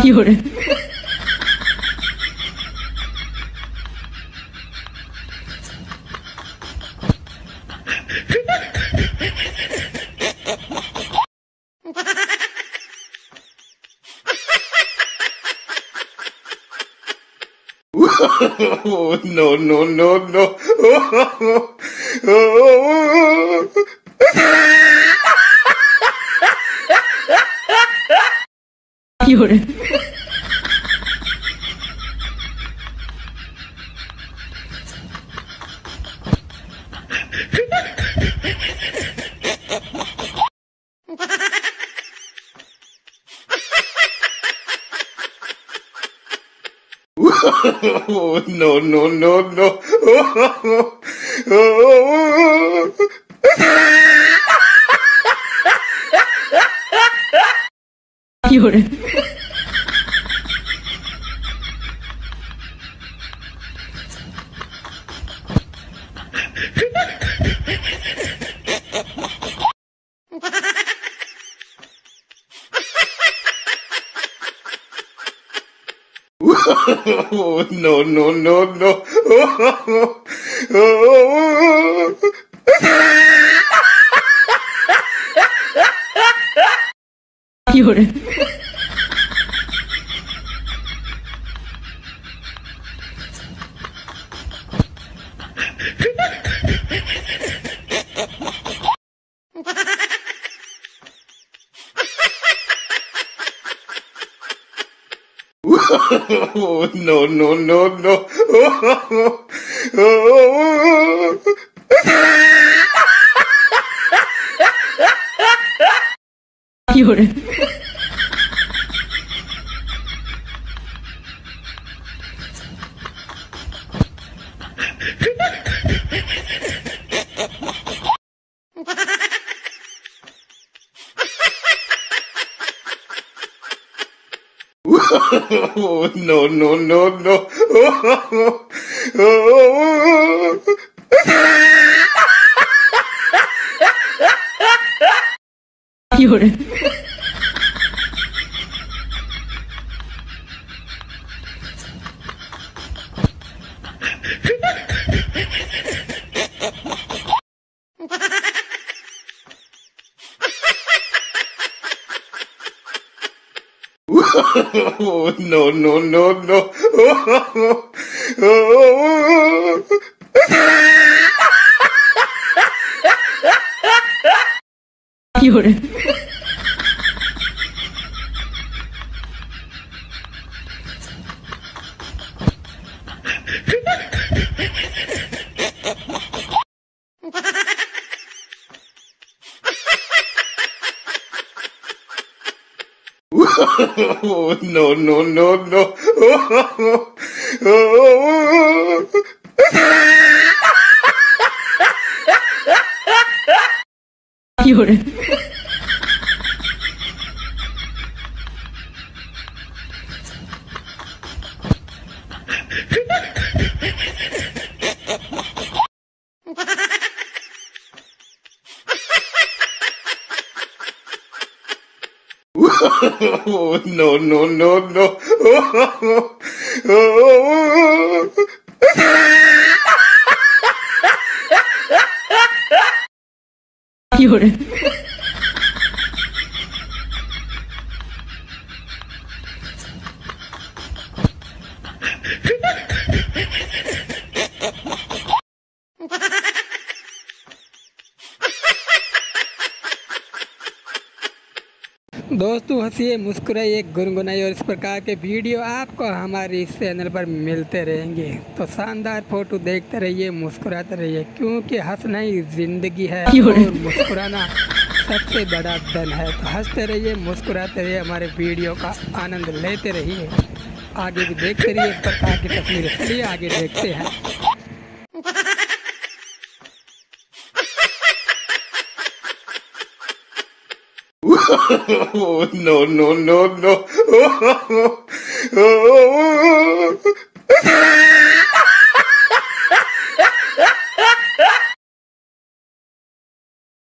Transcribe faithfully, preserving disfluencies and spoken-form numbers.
有人。 Oh, no, no, no, no. Oh, oh, oh. Fiore. Oh, no, no, no, no. Oh, oh, oh. Fiore. Oh, no, no, no, no. Oh, oh, oh. Fiore. Oh, no, no, no, no. Oh, oh, oh. Fiore. Oh, no, no, no, no. Oh, oh, oh. Fiore. Oh, no, no, no, no. Oh, oh, oh. Fiore. Oh, no, no, no, no. Oh, oh, oh. Fiore. Oh, no, no, no, no. Oh, oh, oh. Fiore. दोस्तों हंसिए मुस्कुराइए गुनगुनाइए और इस प्रकार के video आपको हमारे इस channel पर मिलते रहेंगे। तो शानदार फोटो देखते रहिए, मुस्कुराते रहिए, क्योंकि हंसना ही जिंदगी है और मुस्कुराना सबसे बड़ा धन है। तो हंसते रहिए, मुस्कुराते रहिए, हमारे वीडियो का आनंद लेते रहिए, आगे भी देखते रहिए इस प्रकार की तस्वीरें। चलिए आगे देखते हैं। Oh, no, no, no, no. Oh, oh, oh.